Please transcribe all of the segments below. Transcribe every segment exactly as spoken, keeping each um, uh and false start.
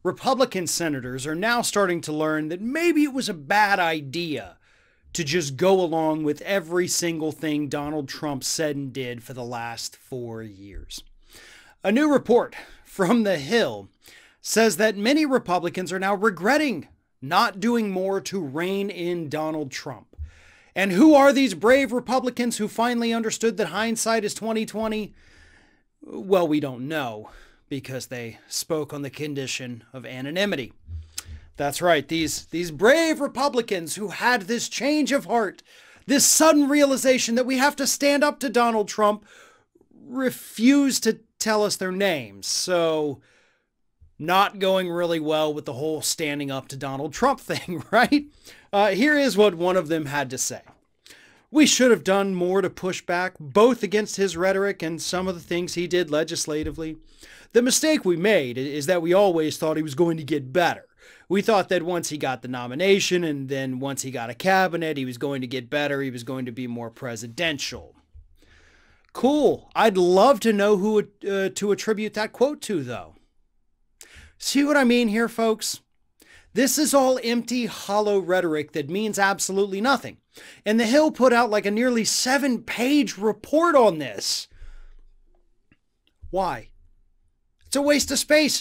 Republican senators are now starting to learn that maybe it was a bad idea to just go along with every single thing Donald Trump said and did for the last four years. A new report from The Hill says that many Republicans are now regretting not doing more to rein in Donald Trump. And who are these brave Republicans who finally understood that hindsight is twenty twenty? Well, we don't know, because they spoke on the condition of anonymity. That's right, these, these brave Republicans who had this change of heart, this sudden realization that we have to stand up to Donald Trump, refused to tell us their names. So, not going really well with the whole standing up to Donald Trump thing, right? Uh, here is what one of them had to say. We should have done more to push back, both against his rhetoric and some of the things he did legislatively. The mistake we made is that we always thought he was going to get better. We thought that once he got the nomination and then once he got a cabinet, he was going to get better. He was going to be more presidential. Cool. I'd love to know who uh, to attribute that quote to, though. See what I mean here, folks? This is all empty, hollow rhetoric that means absolutely nothing. And The Hill put out like a nearly seven-page report on this. Why? It's a waste of space.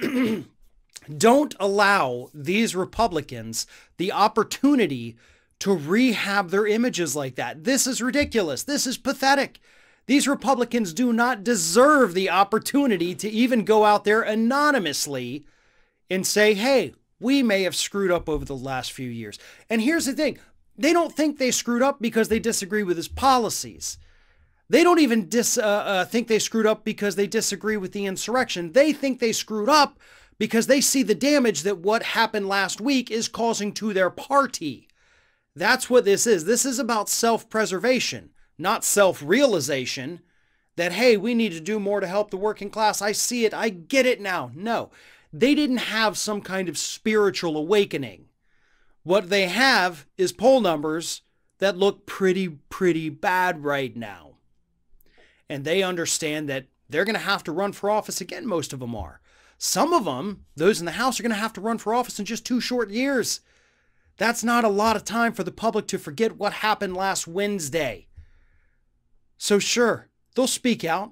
Don't allow these Republicans the opportunity to rehab their images like that. This is ridiculous. This is pathetic. These Republicans do not deserve the opportunity to even go out there anonymously and say, hey, we may have screwed up over the last few years. And here's the thing. They don't think they screwed up because they disagree with his policies. They don't even dis, uh, uh, think they screwed up because they disagree with the insurrection. They think they screwed up because they see the damage that what happened last week is causing to their party. That's what this is. This is about self-preservation, not self-realization that, hey, we need to do more to help the working class. I see it. I get it now. No, they didn't have some kind of spiritual awakening. What they have is poll numbers that look pretty, pretty bad right now. And they understand that they're going to have to run for office again. Most of them are. Some of them, those in the House, are going to have to run for office in just two short years. That's not a lot of time for the public to forget what happened last Wednesday. So sure, they'll speak out.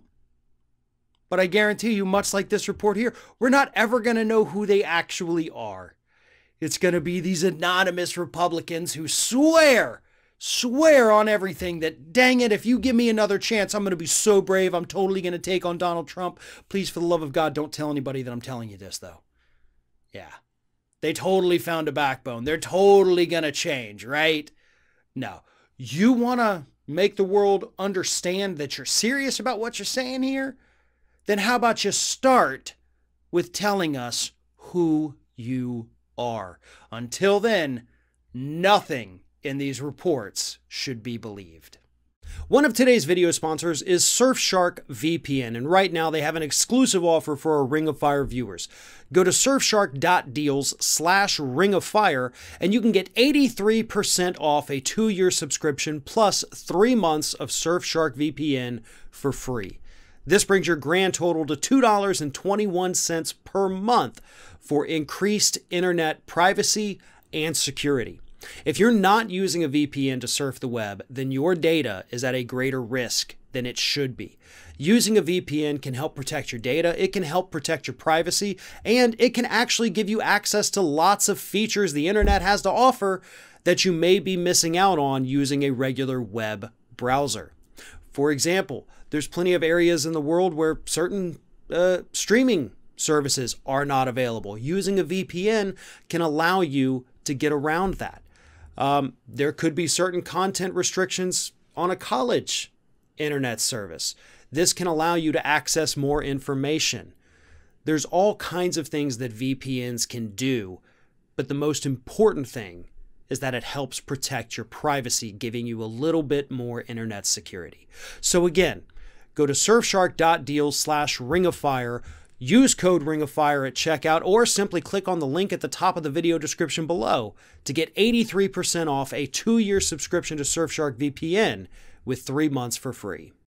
But I guarantee you, much like this report here, we're not ever going to know who they actually are. It's going to be these anonymous Republicans who swear, swear on everything that, dang it, if you give me another chance, I'm going to be so brave. I'm totally going to take on Donald Trump. Please, for the love of God, don't tell anybody that I'm telling you this, though. Yeah. They totally found a backbone. They're totally going to change, right? No. You want to make the world understand that you're serious about what you're saying here? Then how about you start with telling us who you are? Until then, nothing in these reports should be believed. One of today's video sponsors is Surfshark V P N, and right now they have an exclusive offer for our Ring of Fire viewers. Go to surfshark.deals slash ring of fire and you can get eighty-three percent off a two-year subscription plus three months of Surfshark V P N for free. This brings your grand total to two dollars and twenty-one cents per month for increased internet privacy and security. If you're not using a V P N to surf the web, then your data is at a greater risk than it should be. Using a V P N can help protect your data, it can help protect your privacy, and it can actually give you access to lots of features the internet has to offer that you may be missing out on using a regular web browser. For example, there's plenty of areas in the world where certain uh, streaming services are not available. Using a V P N can allow you to get around that. Um, there could be certain content restrictions on a college internet service. This can allow you to access more information. There's all kinds of things that V P Ns can do, but the most important thing is that it helps protect your privacy, giving you a little bit more internet security. So again, go to surfshark.deals slash ring of fire, use code ring of fire at checkout, or simply click on the link at the top of the video description below to get eighty-three percent off a two-year subscription to Surfshark V P N with three months for free.